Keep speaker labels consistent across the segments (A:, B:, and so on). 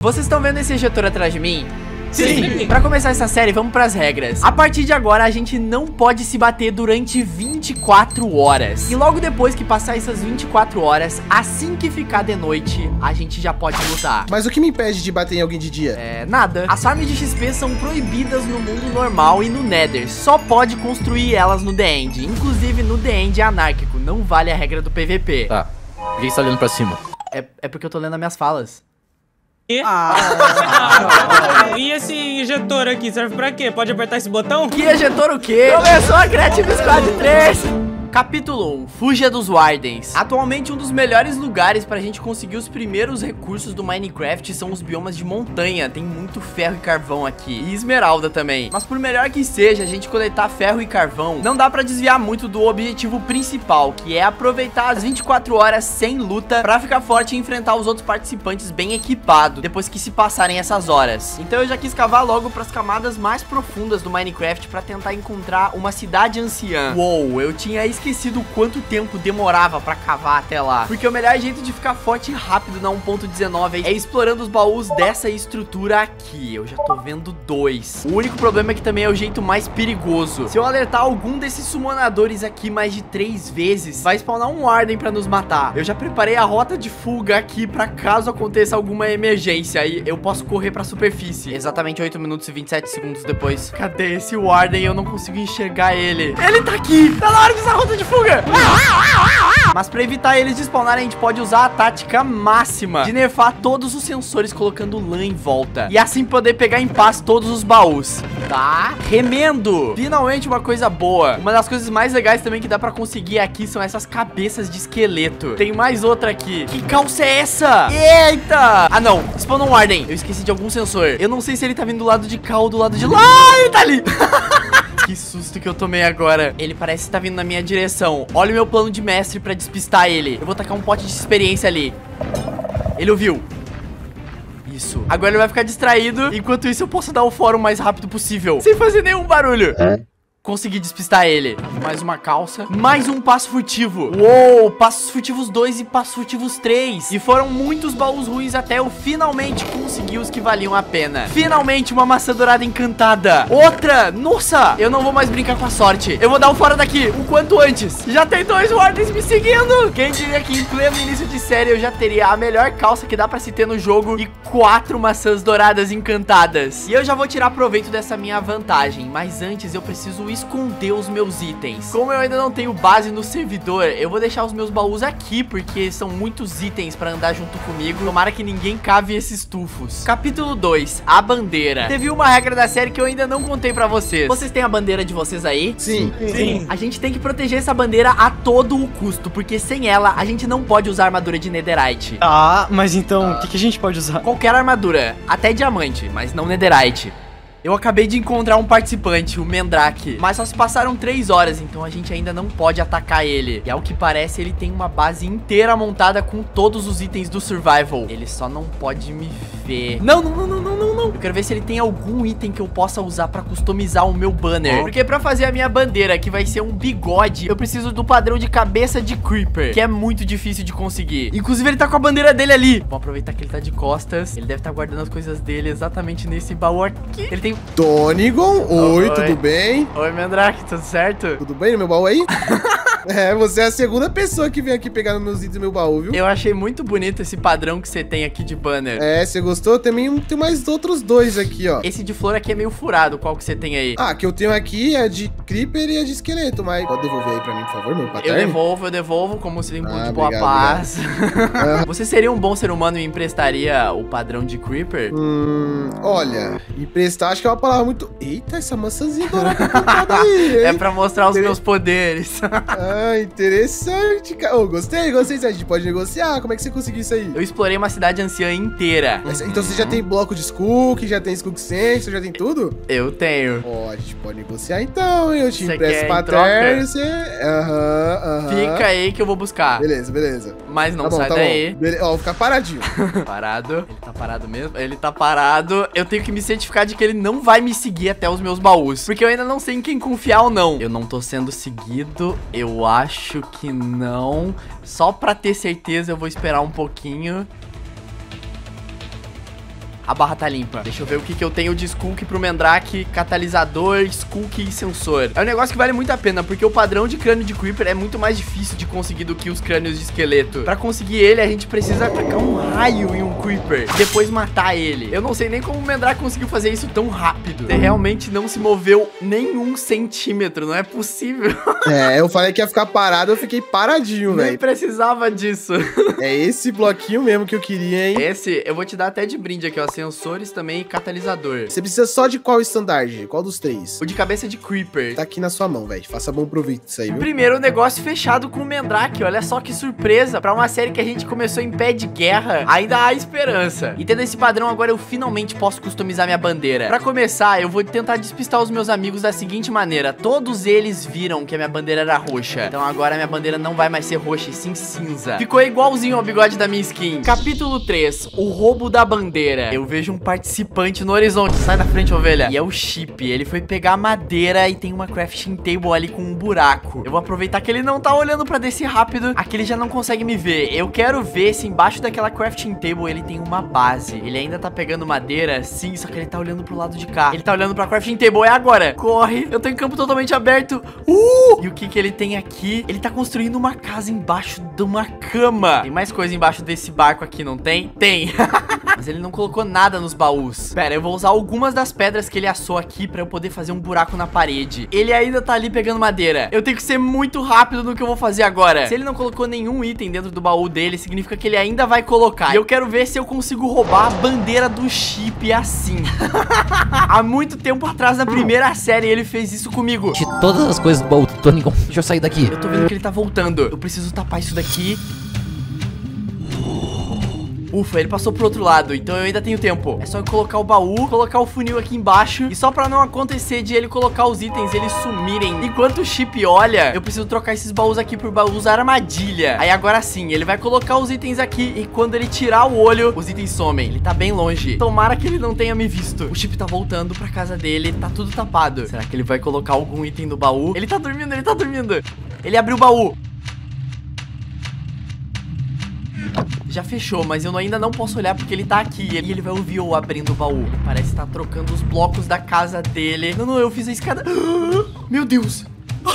A: Vocês estão vendo esse ejetor atrás de mim?
B: Sim.
A: Pra começar essa série, vamos pras regras. A partir de agora, a gente não pode se bater durante 24 horas. E logo depois que passar essas 24 horas, assim que ficar de noite, a gente já pode lutar.
B: Mas o que me impede de bater em alguém de dia?
A: Nada. As farms de XP são proibidas no mundo normal e no Nether. Só pode construir elas no The End. Inclusive, no The End é anárquico. Não vale a regra do PVP.
C: Tá. Por que você tá olhando pra cima?
A: É porque eu tô lendo as minhas falas.
D: E esse injetor aqui serve pra quê? Pode apertar esse botão?
A: Que ejetor o quê? Começou a Creative Squad 3! Capítulo 1. Fuja dos Wardens. Atualmente, um dos melhores lugares pra gente conseguir os primeiros recursos do Minecraft são os biomas de montanha. Tem muito ferro e carvão aqui. E esmeralda também. Mas por melhor que seja, a gente coletar ferro e carvão, não dá pra desviar muito do objetivo principal, que é aproveitar as 24 horas sem luta pra ficar forte e enfrentar os outros participantes bem equipados, depois que se passarem essas horas. Então eu já quis cavar logo pras camadas mais profundas do Minecraft pra tentar encontrar uma cidade anciã. Uou, eu tinha esquecido quanto tempo demorava pra cavar até lá, porque o melhor jeito de ficar forte e rápido na 1.19 é explorando os baús dessa estrutura aqui. Eu já tô vendo 2. O único problema é que também é o jeito mais perigoso. Se eu alertar algum desses summonadores aqui mais de 3 vezes, vai spawnar um Warden pra nos matar. Eu já preparei a rota de fuga aqui pra caso aconteça alguma emergência e eu posso correr pra superfície. Exatamente 8 minutos e 27 segundos depois. Cadê esse Warden? Eu não consigo enxergar ele. Ele tá aqui! Tá na hora de usar a rota de fuga! Mas pra evitar eles de spawnarem, a gente pode usar a tática máxima de nerfar todos os sensores colocando lã em volta, e assim poder pegar em paz todos os baús. Tá? Remendo! Finalmente uma coisa boa. Uma das coisas mais legais também que dá pra conseguir aqui são essas cabeças de esqueleto. Tem mais outra aqui. Que calça é essa? Eita! Ah não, spawnou um Warden. Eu esqueci de algum sensor. Eu não sei se ele tá vindo do lado de cá ou do lado de lá. Ele tá ali! Que susto que eu tomei agora. Ele parece estar vindo na minha direção. Olha o meu plano de mestre pra despistar ele. Eu vou tacar um pote de experiência ali. Ele ouviu. Isso. Agora ele vai ficar distraído. Enquanto isso eu posso dar o fórum o mais rápido possível, sem fazer nenhum barulho. Consegui despistar ele. Mais uma calça. Mais um passo furtivo. Uou, passos furtivos 2 e passos furtivos 3. E foram muitos baús ruins até eu finalmente conseguir os que valiam a pena. Finalmente uma maçã dourada encantada. Outra. Nossa, eu não vou mais brincar com a sorte. Eu vou dar o fora daqui o quanto antes. Já tem 2 Wardens me seguindo. Quem diria que em pleno início de série eu já teria a melhor calça que dá pra se ter no jogo e 4 maçãs douradas encantadas. E eu já vou tirar proveito dessa minha vantagem. Mas antes eu preciso esconder os meus itens. Como eu ainda não tenho base no servidor, eu vou deixar os meus baús aqui, porque são muitos itens pra andar junto comigo. Tomara que ninguém cave esses tufos. Capítulo 2, a bandeira. Teve uma regra da série que eu ainda não contei pra vocês. Vocês têm a bandeira de vocês aí?
B: Sim.
A: A gente tem que proteger essa bandeira a todo o custo, porque sem ela, a gente não pode usar armadura de Netherite.
E: Ah, mas então, o que a gente pode usar?
A: Qualquer armadura, até diamante, mas não Netherite. Eu acabei de encontrar um participante, o Mendrake, mas só se passaram 3 horas, então a gente ainda não pode atacar ele. E ao que parece, ele tem uma base inteira montada com todos os itens do Survival. Ele só não pode me ver. Não. Eu quero ver se ele tem algum item que eu possa usar pra customizar o meu banner. Porque pra fazer a minha bandeira, que vai ser um bigode, eu preciso do padrão de cabeça de Creeper, que é muito difícil de conseguir. Inclusive, ele tá com a bandeira dele ali. Vamos aproveitar que ele tá de costas. Ele deve estar guardando as coisas dele exatamente nesse baú aqui. Ele tem...
B: Tonigon, oi, tudo bem?
A: Oi, Mendrake, tudo certo?
B: Tudo bem no meu baú aí? Você é a segunda pessoa que vem aqui pegar meus itens no meu baú, viu?
A: Eu achei muito bonito esse padrão que você tem aqui de banner.
B: Você gostou? Também tem mais outros 2 aqui, ó.
A: Esse de flor aqui é meio furado, qual que você tem aí?
B: Ah, que eu tenho aqui é de Creeper e é de esqueleto, mas pode devolver aí pra mim, por favor, meu patrão?
A: Eu devolvo, como se limpo de boa paz. Você seria um bom ser humano e me emprestaria o padrão de Creeper?
B: Olha, emprestar acho que é uma palavra muito... Eita, essa maçãzinha dourada aí, hein?
A: É pra mostrar os meus poderes.
B: Ah, interessante, cara. Gostei. A gente pode negociar. Como é que você conseguiu isso aí?
A: Eu explorei uma cidade anciã inteira.
B: Então você já tem bloco de Skook, já tem Skook Sensor, já tem tudo?
A: Eu tenho.
B: A gente pode negociar então, eu te
A: Você
B: empresto
A: quer
B: paterno,
A: em troca? Fica aí que eu vou buscar.
B: Beleza.
A: Mas não
B: Tá bom,
A: sai
B: tá
A: daí.
B: Ó, vou ficar paradinho.
A: Parado. Ele tá parado mesmo? Ele tá parado. Eu tenho que me certificar de que ele não vai me seguir até os meus baús, porque eu ainda não sei em quem confiar ou não. Eu não tô sendo seguido. Eu acho que não. Só pra ter certeza eu vou esperar um pouquinho. A barra tá limpa. Deixa eu ver o que eu tenho de Skulk pro Mandrake. Catalisador, Skulk e sensor. É um negócio que vale muito a pena, porque o padrão de crânio de Creeper é muito mais difícil de conseguir do que os crânios de esqueleto. Pra conseguir ele, a gente precisa atacar um raio em um Creeper e depois matar ele. Eu não sei nem como o Mandrake conseguiu fazer isso tão rápido. Você realmente não se moveu nem 1 centímetro, não é possível.
B: É, eu falei que ia ficar parado, eu fiquei paradinho,
A: Nem
B: velho.
A: precisava disso.
B: É esse bloquinho mesmo que eu queria, hein?
A: Esse, eu vou te dar até de brinde aqui, ó. Sensores também e catalisador.
B: Você precisa só de qual estandarte? Qual dos 3?
A: O de cabeça de Creeper.
B: Tá aqui na sua mão, velho. Faça bom proveito disso aí, viu?
A: Primeiro negócio fechado com o Mandrake. Olha só que surpresa. Pra uma série que a gente começou em pé de guerra, ainda há esperança. E tendo esse padrão, agora eu finalmente posso customizar minha bandeira. Pra começar, eu vou tentar despistar os meus amigos da seguinte maneira. Todos eles viram que a minha bandeira era roxa. Então agora a minha bandeira não vai mais ser roxa, e sim cinza. Ficou igualzinho ao bigode da minha skin. Capítulo 3. O roubo da bandeira. Eu vejo um participante no horizonte. Sai da frente, ovelha. E é o Chip. Ele foi pegar madeira e tem uma crafting table ali com um buraco. Eu vou aproveitar que ele não tá olhando pra descer rápido. Aqui ele já não consegue me ver. Eu quero ver se embaixo daquela crafting table ele tem uma base. Ele ainda tá pegando madeira? Sim, só que ele tá olhando pro lado de cá. Ele tá olhando pra crafting table. É agora. Corre. Eu tô em campo totalmente aberto. E o que ele tem aqui? Ele tá construindo uma casa embaixo de uma cama. Tem mais coisa embaixo desse barco aqui, não tem? Tem. Mas ele não colocou nada nos baús. Pera, eu vou usar algumas das pedras que ele assou aqui pra eu poder fazer um buraco na parede. Ele ainda tá ali pegando madeira. Eu tenho que ser muito rápido no que eu vou fazer agora. Se ele não colocou nenhum item dentro do baú dele, significa que ele ainda vai colocar. E eu quero ver se eu consigo roubar a bandeira do Chip assim. Há muito tempo atrás, na primeira série, ele fez isso comigo.
C: De todas as coisas do baú do Tony, deixa eu sair daqui.
A: Eu tô vendo que ele tá voltando. Eu preciso tapar isso daqui. Ufa, ele passou pro outro lado, então eu ainda tenho tempo. É só eu colocar o baú, colocar o funil aqui embaixo. E só pra não acontecer de ele colocar os itens, eles sumirem. Enquanto o Chip olha, eu preciso trocar esses baús aqui por baús armadilha. Aí agora sim, ele vai colocar os itens aqui. E quando ele tirar o olho, os itens somem. Ele tá bem longe. Tomara que ele não tenha me visto. O Chip tá voltando pra casa dele, tá tudo tapado. Será que ele vai colocar algum item no baú? Ele tá dormindo, ele tá dormindo. Ele abriu o baú. Já fechou, mas eu ainda não posso olhar porque ele tá aqui. E ele vai ouvir eu abrindo o baú. Parece estar trocando os blocos da casa dele. Não, eu fiz a escada. Meu Deus.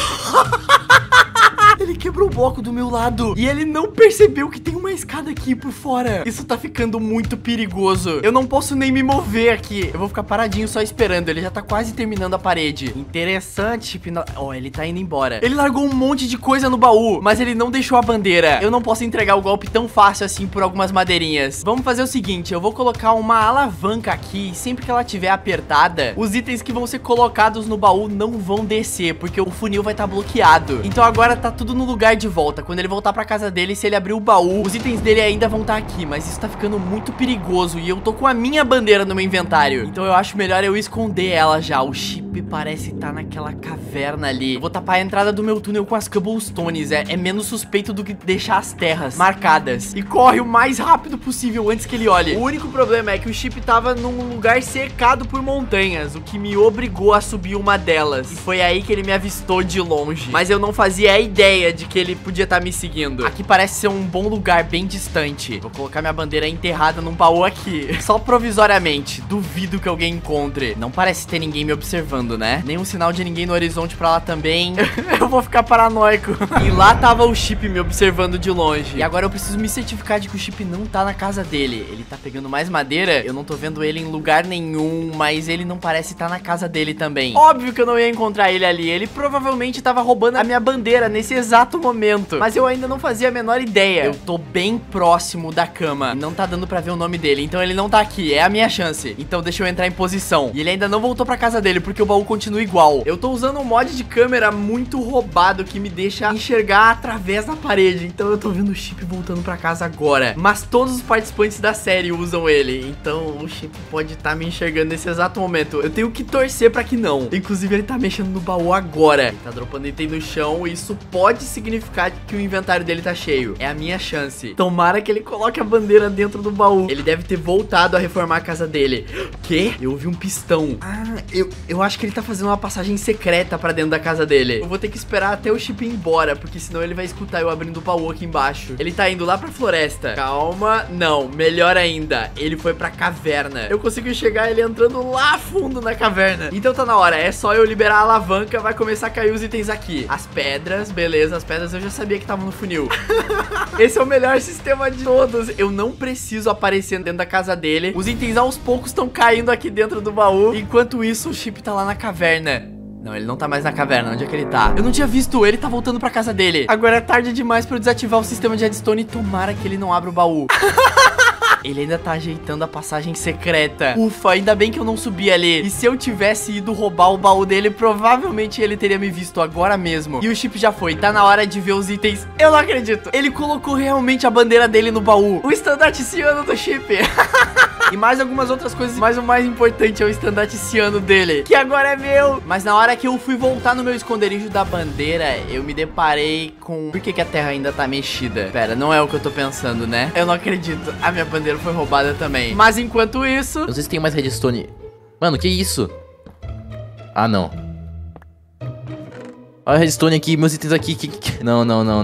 A: Ele quebrou o bloco do meu lado. E ele não percebeu que tem uma escada aqui por fora. Isso tá ficando muito perigoso. Eu não posso nem me mover aqui. Eu vou ficar paradinho só esperando. Ele já tá quase terminando a parede. Interessante. Ó, ele tá indo embora. Ele largou um monte de coisa no baú, mas ele não deixou a bandeira. Eu não posso entregar o golpe tão fácil assim por algumas madeirinhas. Vamos fazer o seguinte. Eu vou colocar uma alavanca aqui. E sempre que ela estiver apertada, os itens que vão ser colocados no baú não vão descer, porque o funil vai estar bloqueado. Então agora tá tudo no lugar de volta. Quando ele voltar pra casa dele, se ele abrir o baú, os itens dele ainda vão estar aqui. Mas isso tá ficando muito perigoso. E eu tô com a minha bandeira no meu inventário. Então eu acho melhor eu esconder ela já. O Chip parece estar naquela caverna ali. Eu vou tapar a entrada do meu túnel com as cobblestones. É menos suspeito do que deixar as terras marcadas. E corre o mais rápido possível antes que ele olhe. O único problema é que o Chip tava num lugar cercado por montanhas, o que me obrigou a subir uma delas. E foi aí que ele me avistou de longe. Mas eu não fazia a ideia de que ele podia estar me seguindo. Aqui parece ser um bom lugar bem distante. Vou colocar minha bandeira enterrada num baú aqui. Só provisoriamente. Duvido que alguém encontre. Não parece ter ninguém me observando, né? Nenhum sinal de ninguém no horizonte pra lá também. Eu vou ficar paranoico. E lá tava o Chip me observando de longe. E agora eu preciso me certificar de que o Chip não tá na casa dele. Ele tá pegando mais madeira. Eu não tô vendo ele em lugar nenhum, mas ele não parece estar na casa dele também. Óbvio que eu não ia encontrar ele ali. Ele provavelmente tava roubando a minha bandeira nesse exato momento. Mas eu ainda não fazia a menor ideia. Eu tô bem próximo da cama. Não tá dando pra ver o nome dele. Então ele não tá aqui. É a minha chance. Então deixa eu entrar em posição. E ele ainda não voltou pra casa dele, porque o baú continua igual. Eu tô usando um mod de câmera muito roubado que me deixa enxergar através da parede. Então eu tô vendo o Chip voltando pra casa agora. Mas todos os participantes da série usam ele. Então o Chip pode estar me enxergando nesse exato momento. Eu tenho que torcer pra que não. Inclusive ele tá mexendo no baú agora. Ele tá dropando item no chão. Isso pode significar que o inventário dele tá cheio. É a minha chance. Tomara que ele coloque a bandeira dentro do baú. Ele deve ter voltado a reformar a casa dele. Quê? Eu ouvi um pistão. Ah, eu acho que ele tá fazendo uma passagem secreta pra dentro da casa dele. Eu vou ter que esperar até o Chip ir embora, porque senão ele vai escutar eu abrindo o baú aqui embaixo. Ele tá indo lá pra floresta. Calma. Não, melhor ainda. Ele foi pra caverna. Eu consigo enxergar ele entrando lá fundo na caverna. Então tá na hora. É só eu liberar a alavanca. Vai começar a cair os itens aqui. As pedras, beleza. As pedras eu já sabia que estavam no funil. Esse é o melhor sistema de todos. Eu não preciso aparecer dentro da casa dele. Os itens aos poucos estão caindo aqui dentro do baú. Enquanto isso, o Chip tá lá na caverna. Não, ele não tá mais na caverna. Onde é que ele tá? Eu não tinha visto ele, tá voltando pra casa dele. Agora é tarde demais pra eu desativar o sistema de redstone. Tomara que ele não abra o baú. Ele ainda tá ajeitando a passagem secreta. Ufa, ainda bem que eu não subi ali. E se eu tivesse ido roubar o baú dele, provavelmente ele teria me visto agora mesmo. E o Chip já foi. Tá na hora de ver os itens. Eu não acredito. Ele colocou realmente a bandeira dele no baú. O estandarte ciano do Chip. E mais algumas outras coisas, mas o mais importante é o estandarte ciano dele, que agora é meu. Mas na hora que eu fui voltar no meu esconderijo da bandeira, eu me deparei com... Por que a terra ainda tá mexida? Pera, não é o que eu tô pensando, né? Eu não acredito. A minha bandeira foi roubada também. Mas enquanto isso...
C: Não sei se tem mais redstone. Mano, que isso? Ah, não. Olha a redstone aqui, meus itens aqui. Não.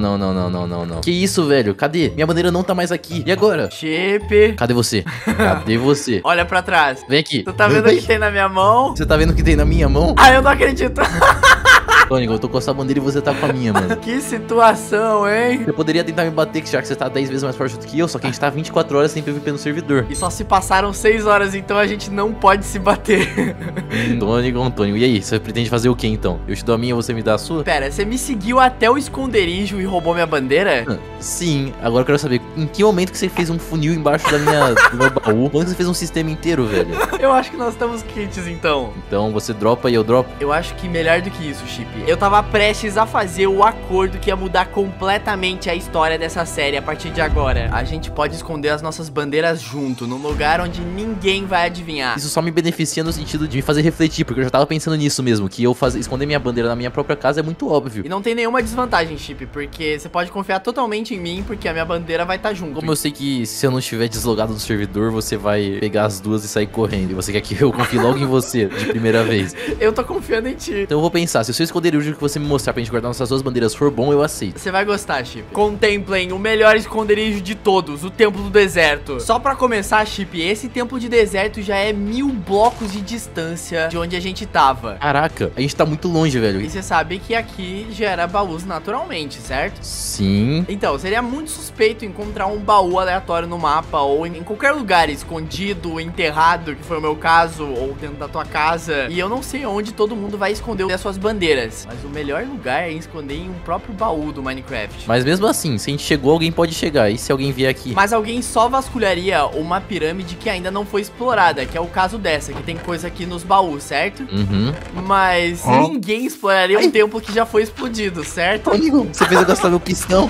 C: Que isso, velho? Cadê? Minha bandeira não tá mais aqui. E agora?
A: Chip.
C: Cadê você? Cadê você?
A: Olha pra trás.
C: Vem aqui.
A: Tu tá vendo o que tem na minha mão?
C: Você tá vendo o que tem na minha mão?
A: Ah, eu não acredito.
C: Tônico, eu tô com essa bandeira e você tá com a minha, mano.
A: Que situação, hein?
C: Você poderia tentar me bater, já que você tá 10 vezes mais forte do que eu, só que a gente tá 24 horas sem PVP no servidor.
A: E só se passaram 6 horas, então a gente não pode se bater.
C: Tônico, e aí? Você pretende fazer o que então? Eu te dou a minha, você me dá a sua?
A: Pera, você me seguiu até o esconderijo e roubou minha bandeira?
C: Sim, agora eu quero saber em que momento que você fez um funil embaixo do meu baú? Quando você fez um sistema inteiro, velho?
A: Eu acho que nós estamos kits, então.
C: Então você dropa e eu dropo?
A: Eu acho que melhor do que isso, Chip. Eu tava prestes a fazer o acordo que ia mudar completamente a história dessa série a partir de agora. A gente pode esconder as nossas bandeiras junto, num lugar onde ninguém vai adivinhar.
C: Isso só me beneficia no sentido de me fazer refletir, porque eu já tava pensando nisso mesmo, que esconder minha bandeira na minha própria casa é muito óbvio.
A: E não tem nenhuma desvantagem, Chip, porque você pode confiar totalmente em mim, porque a minha bandeira vai estar junto.
C: Como eu sei que se eu não estiver deslogado do servidor, você vai pegar as duas e sair correndo. E você quer que eu confie logo em você, de primeira vez.
A: Eu tô confiando em ti.
C: Então eu vou pensar, se o seu esconderijo que você me mostrar pra gente guardar nossas duas bandeiras for bom, eu aceito.
A: Você vai gostar, Chip. Contemplem o melhor esconderijo de todos, o Templo do Deserto. Só pra começar, Chip, esse Templo de Deserto já é 1000 blocos de distância de onde a gente tava.
C: Caraca, a gente tá muito longe, velho.
A: E você sabe que aqui gera baús naturalmente, certo?
C: Sim.
A: Então, seria muito suspeito encontrar um baú aleatório no mapa ou em qualquer lugar escondido, enterrado, que foi o meu caso, ou dentro da tua casa. E eu não sei onde todo mundo vai esconder as suas bandeiras. Mas o melhor lugar é esconder em um próprio baú do Minecraft.
C: Mas mesmo assim, se a gente chegou, alguém pode chegar. E se alguém vier aqui?
A: Mas alguém só vasculharia uma pirâmide que ainda não foi explorada, que é o caso dessa, que tem coisa aqui nos baús, certo?
C: Uhum.
A: Mas ninguém exploraria um templo que já foi explodido, certo?
C: Amigo, você fez eu gastar meu pistão.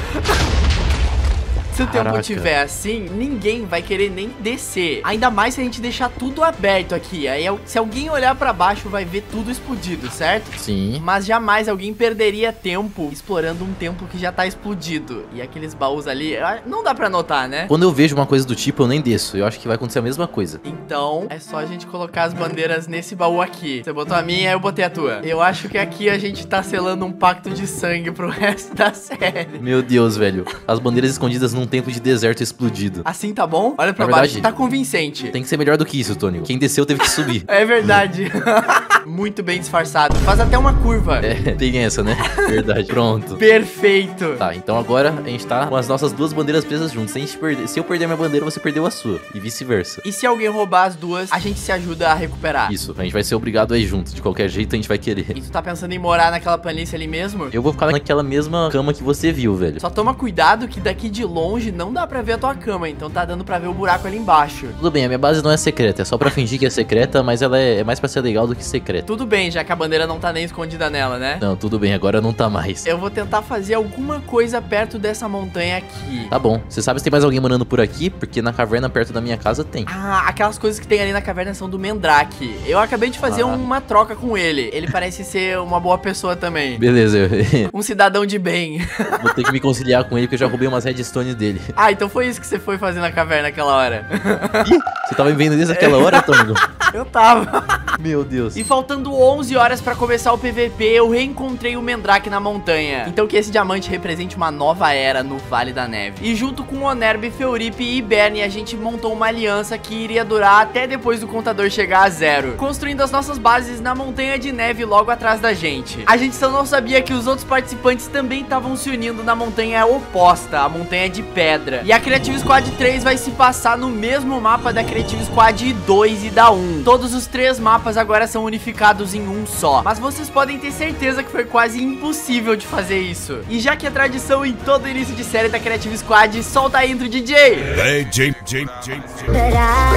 A: Se o tempo
C: Caraca.
A: tiver assim, ninguém vai querer nem descer. Ainda mais se a gente deixar tudo aberto aqui. Aí se alguém olhar pra baixo, vai ver tudo explodido, certo?
C: Sim.
A: Mas jamais alguém perderia tempo explorando um templo que já tá explodido. E aqueles baús ali, não dá pra notar, né?
C: Quando eu vejo uma coisa do tipo, eu nem desço. Eu acho que vai acontecer a mesma coisa.
A: Então, é só a gente colocar as bandeiras nesse baú aqui. Você botou a minha, eu botei a tua. Eu acho que aqui a gente tá selando um pacto de sangue pro resto da série.
C: Meu Deus, velho. As bandeiras escondidas num templo de deserto explodido.
A: Assim tá bom? Olha pra
C: Na
A: baixo,
C: verdade,
A: tá convincente.
C: Tem que ser melhor do que isso, Tony. Quem desceu teve que subir.
A: É verdade. Muito bem disfarçado. Faz até uma curva.
C: É, tem essa, né? Verdade. Pronto.
A: Perfeito.
C: Tá, então agora a gente tá com as nossas duas bandeiras presas juntas. Se eu perder minha bandeira, você perdeu a sua. E vice-versa.
A: E se alguém roubar as duas, a gente se ajuda a recuperar.
C: Isso, a gente vai ser obrigado a ir junto. De qualquer jeito, a gente vai querer.
A: E tu tá pensando em morar naquela planície ali mesmo?
C: Eu vou ficar naquela mesma cama que você viu, velho.
A: Só toma cuidado que daqui de longe não dá pra ver a tua cama. Então tá dando pra ver o buraco ali embaixo.
C: Tudo bem, a minha base não é secreta. É só pra fingir que é secreta, mas ela é mais pra ser legal do que secreta. secreta.
A: Tudo bem, já que a bandeira não tá nem escondida nela, né?
C: Não, tudo bem, agora não tá mais.
A: Eu vou tentar fazer alguma coisa perto dessa montanha aqui.
C: Tá bom. Você sabe se tem mais alguém morando por aqui? Porque na caverna perto da minha casa tem.
A: Ah, aquelas coisas que tem ali na caverna são do Mendrake. Eu acabei de fazer uma troca com ele. Ele parece ser uma boa pessoa também.
C: Beleza, eu
A: Um cidadão de bem.
C: vou ter que me conciliar com ele porque eu já roubei umas redstone dele.
A: Ah, então foi isso que você foi fazer na caverna naquela hora.
C: Ih, você tava me vendo desde aquela hora, Tongo?
A: Eu tava.
C: Meu Deus.
A: E faltando 11 horas pra começar o PVP, eu reencontrei o Mendrake na montanha. Então que esse diamante represente uma nova era no Vale da Neve. E junto com Onerb, Feurip e Bernie, a gente montou uma aliança que iria durar até depois do contador chegar a 0, construindo as nossas bases na montanha de neve logo atrás da gente. A gente só não sabia que os outros participantes também estavam se unindo na montanha oposta, a montanha de pedra. E a Creative Squad 3 vai se passar no mesmo mapa da Creative Squad 2 e da 1. Todos os 3 mapas agora são unificados em um só. Mas vocês podem ter certeza que foi quase impossível de fazer isso. E já que é tradição em todo início de série da Creative Squad, solta a intro, DJ!
F: Hey, Jim.
G: But I